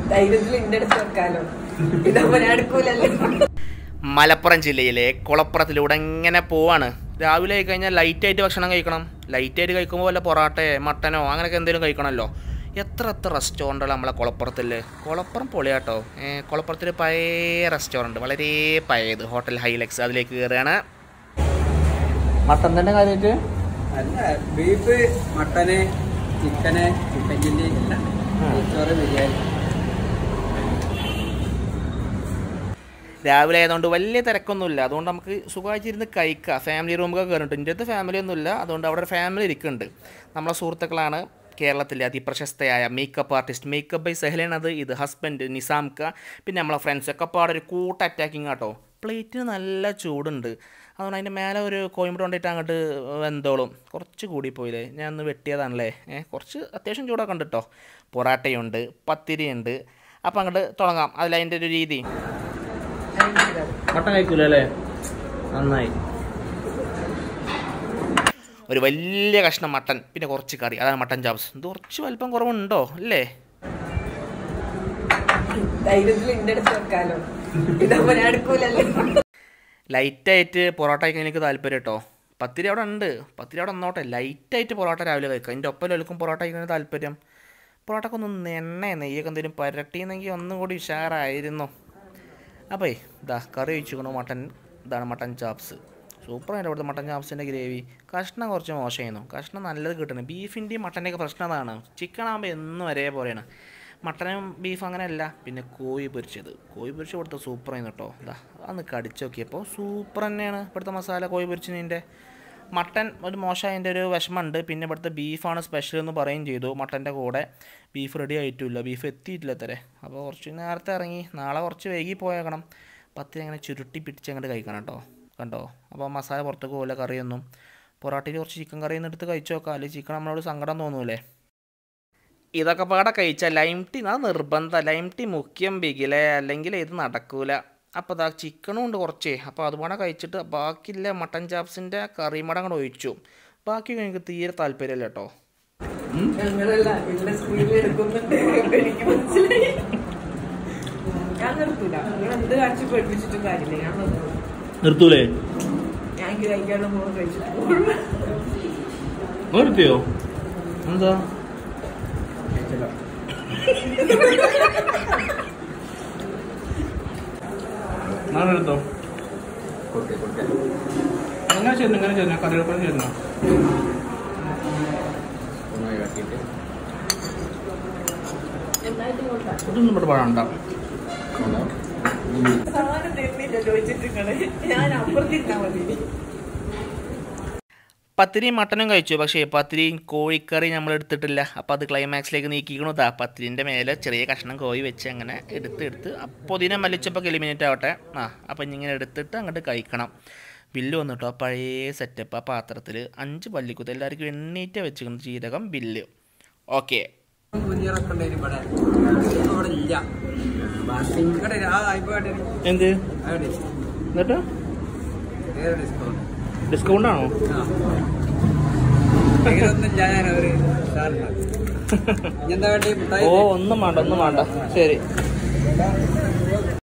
മലപ്പുറം ജില്ലയിലെ കൊളപ്പുറത്തിലൂടെ എങ്ങനെ പോവാണ്. രാവിലെ ആയി കഴിഞ്ഞാൽ ലൈറ്റായിട്ട് ഭക്ഷണം കഴിക്കണം. ലൈറ്റായിട്ട് കഴിക്കുമ്പോൾ വല്ല പൊറാട്ടയോ മട്ടനോ അങ്ങനെയൊക്കെ എന്തെങ്കിലും കഴിക്കണമല്ലോ. എത്ര റെസ്റ്റോറൻറ്റുകൾ നമ്മളെ കുളപ്പുറത്തിൽ. കുളപ്പുറം പൊളിയാട്ടോ. കുളപ്പുറത്തിൽ പഴയ റെസ്റ്റോറൻറ്റ്, വളരെ പഴയത്, ഹോട്ടൽ ഹൈലക്സ്. അതിലേക്ക് കയറുകയാണ്. മട്ടൻ തന്നെ കാര്യമായിട്ട് അല്ല, beef, mutton, chicken, chicken chilli, ചോറ്, ബിരിയാണി. രാവിലെ ആയതുകൊണ്ട് വലിയ തിരക്കൊന്നുമില്ല. അതുകൊണ്ട് നമുക്ക് സുഖമായിട്ടിരുന്ന് കഴിക്കാം. ഫാമിലി റൂമൊക്കെ കയറിയിട്ട്. എൻ്റെ അടുത്ത് ഫാമിലി ഒന്നുമില്ല. അതുകൊണ്ട് അവിടെ ഒരു ഫാമിലി ഇരിക്കുന്നുണ്ട്. നമ്മളെ സുഹൃത്തുക്കളാണ്. കേരളത്തിലെ അതിപ്രശസ്തയായ മേക്കപ്പ് ആർട്ടിസ്റ്റ് മേക്കപ്പ് ബൈ സെഹ്ലയാണത്. ഇത് ഹസ്ബൻഡ് നിസാംക്ക, പിന്നെ നമ്മളെ ഫ്രണ്ട്സൊക്കെ പാടെ ഒരു കൂട്ട അറ്റാക്കിങ് കേട്ടോ. പ്ലേറ്റിന് നല്ല ചൂടുണ്ട്. അതുകൊണ്ട് അതിൻ്റെ മേലെ ഒരു കോയമ്പ് കൊണ്ടിട്ട് അങ്ങോട്ട് വെന്തോളും. കുറച്ച് കൂടിപ്പോയില്ലേ, ഞാൻ ഒന്ന് വെട്ടിയതാണല്ലേ. കുറച്ച് അത്യാവശ്യം ചൂടൊക്കെ ഉണ്ട് കേട്ടോ. പൊറാട്ടയുണ്ട്, പത്തിരിയുണ്ട്. അപ്പം അങ്ങോട്ട് തുടങ്ങാം. അതിലതിൻ്റെ ഒരു രീതി. മട്ടൻ കഴിക്കൂലേ? നന്നായി. ഒരു വലിയ കഷ്ണം മട്ടൻ, പിന്നെ കുറച്ച് കറി, അതാണ് മട്ടൻ ചാപ്സ്. ഇത് കുറച്ച് വലിപ്പം കുറവുണ്ടോ അല്ലേ? ലൈറ്റായിട്ട് പൊറോട്ട കഴിക്കാൻ എനിക്ക് താല്പര്യം കേട്ടോ. പത്തിരി അവിടെ ഉണ്ട്, പത്തിരി അവിടെ വന്നോട്ടെ. ലൈറ്റായിട്ട് പൊറോട്ട രാവിലെ കഴിക്കാം. അതിൻ്റെ ഒപ്പം എല്ലാവർക്കും പൊറോട്ട കഴിക്കാൻ താല്പര്യം. പൊറോട്ടക്ക് ഒന്ന് നെയ്യൊക്കെ എന്തെങ്കിലും പരട്ടിയെന്നെങ്കിൽ ഒന്നും കൂടി ഉഷാറായിരുന്നു. അപ്പോൾ ഇതാ കറി ഒഴിച്ചിരിക്കണു. മട്ടൻ, ഇതാണ് മട്ടൻ ചാപ്സ്. സൂപ്പറായിട്ട് അവിടുത്തെ മട്ടൻ ചാപ്സിൻ്റെ ഗ്രേവി. കഷ്ണം കുറച്ച് മോശമായിരുന്നു. കഷ്ണം നല്ലത് കിട്ടണം. ബീഫിൻ്റെയും മട്ടൻ്റെയൊക്കെ പ്രശ്നം അതാണ്. ചിക്കൻ ആകുമ്പോൾ എന്നും ഒരേപോലെയാണ്. മട്ടനും ബീഫ് അങ്ങനെയല്ല. പിന്നെ കോഴി പൊരിച്ചത് കൊടുത്ത് സൂപ്പറായിരുന്നു കേട്ടോ. ഇതാ അതൊന്ന് കടിച്ച് നോക്കിയപ്പോൾ സൂപ്പർ തന്നെയാണ് ഇവിടുത്തെ മസാല. കോഴി പൊരിച്ചതിൻ്റെ മട്ടൻ ഒരു മോശമായതിൻ്റെ ഒരു വിഷമമുണ്ട്. പിന്നെ ഇവിടുത്തെ ബീഫാണ് സ്പെഷ്യൽ എന്ന് പറയുകയും ചെയ്തു. മട്ടൻ്റെ കൂടെ ബീഫ് റെഡി ആയിട്ടില്ല, ബീഫ് എത്തിയിട്ടില്ല അത്രേ. അപ്പോൾ കുറച്ച് നേരത്തെ ഇറങ്ങി, നാളെ കുറച്ച് വൈകി പോയേക്കണം. പത്തിരി അങ്ങനെ ചുരുട്ടി പിടിച്ച് അങ്ങോട്ട് കഴിക്കണം കേട്ടോ. കണ്ടോ? അപ്പോൾ മസാല പുറത്തേക്ക് പോലെ കറിയൊന്നും. പൊറോട്ടയിൽ കുറച്ച് ചിക്കൻ കറിയൊന്നും എടുത്ത് കഴിച്ചു നോക്കാം. അല്ലെങ്കിൽ ചിക്കൻ നമ്മളോട് സങ്കടം തോന്നൂലേ? ഇതൊക്കെ പാടെ കഴിച്ചാൽ ലൈം ടീ അത് നിർബന്ധം. ലൈം ടീ മുഖ്യം ബിഗിലേ, അല്ലെങ്കിൽ ഇത് നടക്കൂല. അപ്പോൾ അതാ ചിക്കനും ഉണ്ട് കുറച്ചേ. അപ്പോൾ അതുപാടെ കഴിച്ചിട്ട് ബാക്കിയില്ല മട്ടൻ ചാപ്സിൻ്റെ കറിമട അങ്ങോട്ട് ഒഴിച്ചു. ബാക്കി എനിക്ക് തീരെ താല്പര്യമില്ല കേട്ടോ. നിർത്തൂലേ? നിർത്തിയോ? എന്താ എടുത്തോ? എങ്ങനെ ചേരുന്നു കറിവേപ്പില ചേരുന്നോ? ഇതൊന്നും ഇവിടെ പാടണ്ട. പത്തിരിയും മട്ടനും കഴിച്ചു. പക്ഷേ പത്തിരിയും കോഴിക്കറി നമ്മൾ എടുത്തിട്ടില്ല. അപ്പോൾ അത് ക്ലൈമാക്സിലേക്ക് നീക്കിക്കണതാ. പത്തിരിൻ്റെ മേലെ ചെറിയ കഷ്ണം കോഴി വെച്ച് അങ്ങനെ എടുത്ത് അപ്പോൾ ഇതിനെ മല്ലിച്ചപ്പോൾ എലിമിനേറ്റ് ആവട്ടെ. അപ്പോൾ ഇങ്ങനെ എടുത്തിട്ട് അങ്ങോട്ട് കഴിക്കണം. ബില്ല് വന്നിട്ടോ. പഴയ സെറ്റപ്പ്. ആ പാത്രത്തിൽ 5 പല്ലിക്കുത്ത് എല്ലാവർക്കും എണ്ണീറ്റ വെച്ചിരിക്കുന്നത്. ജീരകം ബില്ല്. ഓക്കെ. എന്ത് എന്നിട്ട് ഡിസ്കൗണ്ട് ആണോ? ഓ ഒന്നും വേണ്ട ശരി.